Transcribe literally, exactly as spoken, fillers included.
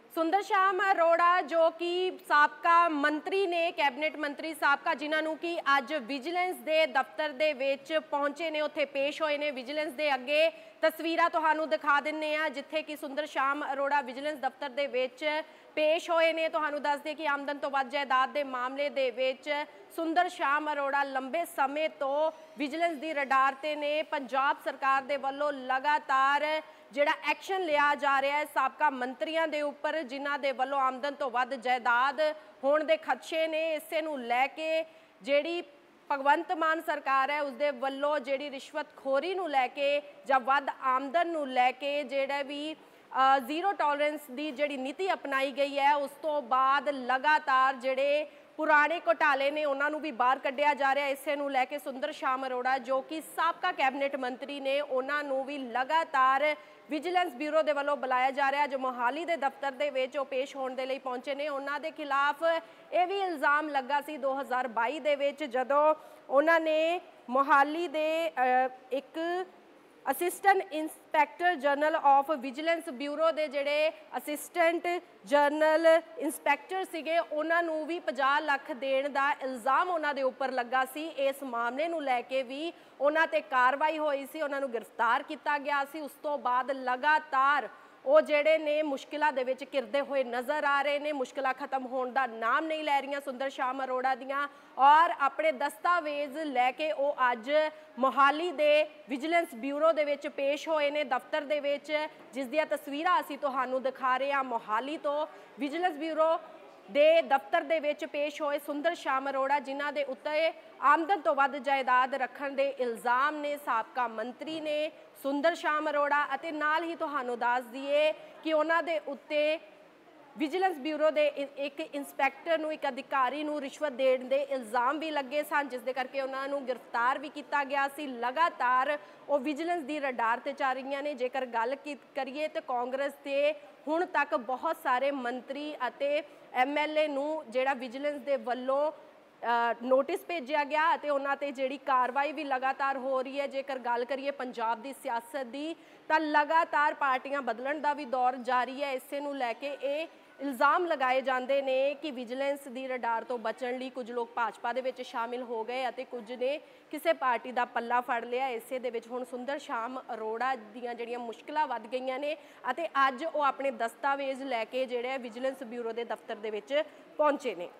सुंदर श्याम अरोड़ा जो कि साबका मंत्री ने कैबिनेट मंत्री साबका जिन्होंने कि अज विजिलेंस के दफ्तर दे विच पहुंचे ने उत्थे पेश होए ने। विजिलेंस के अगे तस्वीरां तुहानू दिखा दिंने आ जिथे कि सुंदर श्याम अरोड़ा विजिलेंस दफ्तर दे विच पेश होए ने। तुहानू दस दे कि आमदन तो वध जायदाद के मामले दे विच सुंदर श्याम अरोड़ा लंबे समय तो विजिलेंस की रडार ते ने। पंजाब सरकार दे वल्लों लगातार जिहड़ा एक्शन लिया जा रहा है साबका मंत्रियों के उपर जिन्हां दे वल्लों आमदन तो वध जायदाद होने के खदशे ने। इसे नूं लैके जिहड़ी भगवंत मान सरकार है उसदे वल्लों जिहड़ी रिश्वतखोरी नूं लैके जां वध आमदन नूं लैके जिहड़ा भी जीरो टॉलरेंस की जिहड़ी नीति अपनाई गई है उस तो बाद लगातार जिहड़े पुराने घोटाले ने उन्होंने भी बाहर कढ़िया जा रहा है। इसे नूं लैके सुंदर श्याम अरोड़ा जो कि साबका कैबिनेट मंत्री ने उन्होंने भी लगातार विजिलेंस ब्यूरो के वालों बुलाया जा रहा है। जो मोहाली के दफ्तर के विच पेश होने के लिए पहुंचे ने उन्होंने खिलाफ यह भी इल्ज़ाम लगा सी दो हज़ार बाई दे विच जदों उन्होंने मोहाली दे एक assistant inspector general of vigilance bureau के जोड़े असिस्टेंट जनरल इंस्पैक्टर सीगे उन्होंने भी पचास लाख देने का इल्ज़ाम उन्होंने उपर लगा सी। इस मामले नूं लैके भी उन्होंने कार्रवाई हुई सी, उन्होंने गिरफ्तार किया गया सी। उस तो बाद लगातार वो जेडे ने मुश्किलों दे विच घिरदे हुए नज़र आ रहे हैं। मुश्किल खत्म होने का नाम नहीं लै रही सुंदर श्याम अरोड़ा दियाँ और अपने दस्तावेज लैके वो अज मोहाली दे विजिलेंस ब्यूरो दे विच पेश होए ने दफ्तर दे विच जिस दियां तस्वीरां असीं तुहानूं दिखा रहे हैं। मोहाली तो विजिलेंस ब्यूरो दे दफ्तर दे विच पेश होए सुंदर श्याम अरोड़ा जिन्हां दे उत्ते आमदन तो वध जायदाद रखण दे इल्ज़ाम ने साबका मंत्री ने सुंदर श्याम अरोड़ा अते नाल ही तुहानूं दस दईए कि उन्हां दे उत्ते विजिलेंस ब्यूरो दे एक इंस्पैक्टर नूं एक अधिकारी नूं रिश्वत देण दे इल्ज़ाम भी लगे सन जिस दे करके उन्हां नूं गिरफ्तार भी किया गया सी। लगातार वो विजिलेंस की रडार ते चा रही ने। जेकर गल करिए तो कांग्रेस के हुण तक बहुत सारे मंत्री अते एम एल ए नूं जिहड़ा विजिलेंस के वल्लों नोटिस भेजा गया ते उन्हां ते जिहड़ी कार्रवाई भी लगातार हो रही है। जेकर गल करिए पंजाब की सियासत की तो लगातार पार्टियां बदलण का भी दौर जारी है। इसे नूं लैके ये इल्ज़ाम लगाए जाते ने कि विजिलेंस की रडार तो बचण लई कुछ लोग भाजपा दे विच शामिल हो गए अते कुछ ने किसी पार्टी का पल्ला फड़ लिया। इसे दे विच हुण सुंदर श्याम अरोड़ा दीयां जिहड़ियां मुश्किलां वध गईयां ने अते अज वो अपने दस्तावेज लैके जिहड़े विजिलेंस ब्यूरो के दफ्तर दे विच पहुंचे ने।